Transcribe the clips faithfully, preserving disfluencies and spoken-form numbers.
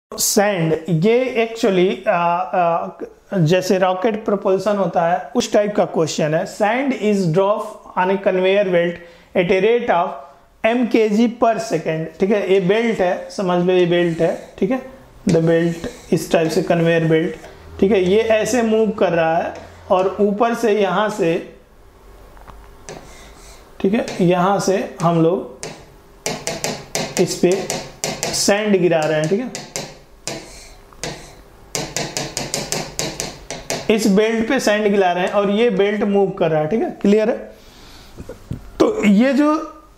Sand ये actually जैसे rocket propulsion होता है उस टाइप का क्वेश्चन है। Sand is drop on a conveyor belt at a rate of M kg पर सेकेंड। ठीक है, ये बेल्ट है, समझ लो ये बेल्ट है। ठीक है, द बेल्ट इस टाइप से कन्वेयर बेल्ट। ठीक है, ये ऐसे मूव कर रहा है और ऊपर से यहाँ से, ठीक है, यहाँ से हम लोग इस पे सैंड गिरा रहे हैं। ठीक है, इस बेल्ट पे सैंड गिरा रहे हैं और ये बेल्ट मूव कर रहा है। ठीक है, क्लियर है। तो ये जो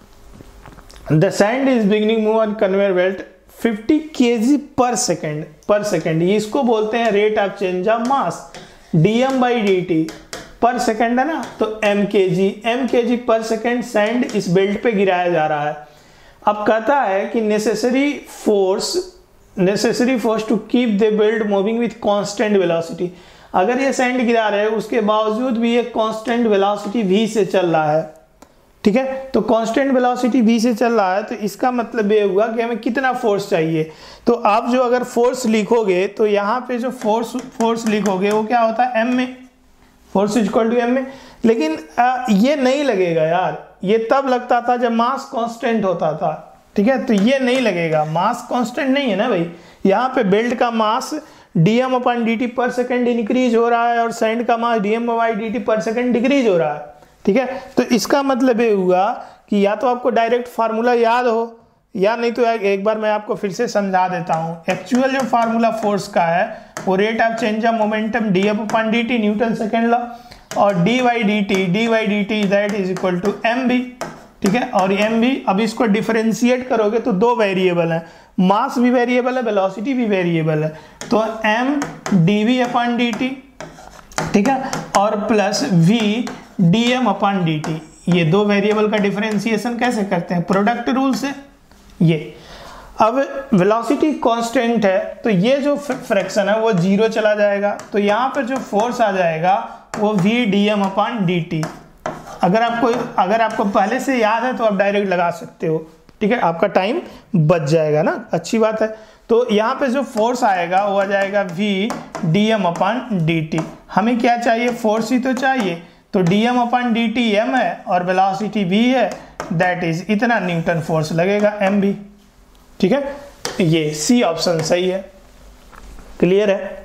the sand is beginning move on conveyor belt fifty kg पर सेकेंड पर सेकेंड ये इसको बोलते हैं rate of change of mass. DM by D T पर सेकेंड है ना, तो एम के जी एम के जी पर सेकेंड सैंड इस बेल्ट पे गिराया जा रहा है। अब कहता है कि necessary force necessary force to keep the belt moving with constant velocity. अगर ये सैंड गिरा रहे हैं उसके बावजूद भी ये कांस्टेंट वेलोसिटी v से चल रहा है। ठीक है, तो कांस्टेंट वेलोसिटी v से चल रहा है तो इसका मतलब ये हुआ कि हमें कितना फोर्स चाहिए। तो आप जो अगर फोर्स लिखोगे तो यहाँ पे जो फोर्स फोर्स लिखोगे वो क्या होता है, m में, force is equal to m में। लेकिन आ, ये नहीं लगेगा यार, ये तब लगता था जब मास कांस्टेंट होता था। ठीक है, तो ये नहीं लगेगा, मास कांस्टेंट नहीं है ना भाई। यहाँ पे बेल्ट का मास dm अपन dt पर सेकेंड इंक्रीज हो रहा है और सैंड का मास dm बाई dt पर सेकेंड डिक्रीज हो रहा है। ठीक है, तो इसका मतलब ये हुआ कि या तो आपको डायरेक्ट फार्मूला याद हो या नहीं तो एक बार मैं आपको फिर से समझा देता हूँ। एक्चुअल जो फार्मूला फोर्स का है वो rate of change of momentum df अपन dt न्यूटन सेकेंड लॉ और dy dt dy dt that is equal to mb। ठीक है, और mb अब इसको डिफरेंशिएट करोगे तो दो वेरिएबल है, मास भी वेरिएबल है, वेलोसिटी भी वेरिएबल है। तो m dv अपन dt, ठीक है, और प्लस v dm अपन dt। ये दो वेरिएबल का डिफरेंशिएशन कैसे करते हैं, प्रोडक्ट रूल से। ये अब वेलोसिटी कांस्टेंट है तो ये जो फ्रैक्शन है वो जीरो चला जाएगा, तो यहाँ पर जो फोर्स आ जाएगा वो v dm अपन dt। अगर आपको अगर आपको पहले से याद है तो आप डायरेक्ट लगा सकते हो। ठीक है, आपका टाइम बच जाएगा ना, अच्छी बात है। तो यहाँ पे जो फोर्स आएगा वो आ जाएगा v dm अपन dt। हमें क्या चाहिए, फोर्स ही तो चाहिए, तो dm अपन dt m है और वेलोसिटी v है, दैट इज इतना न्यूटन फोर्स लगेगा mb। ठीक है, ये सी ऑप्शन सही है, क्लियर है।